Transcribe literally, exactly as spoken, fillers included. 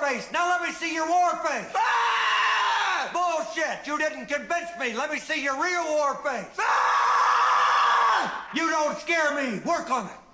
face. Now let me see your war face. Ah! Bullshit. You didn't convince me. Let me see your real war face. Ah! You don't scare me. Work on it.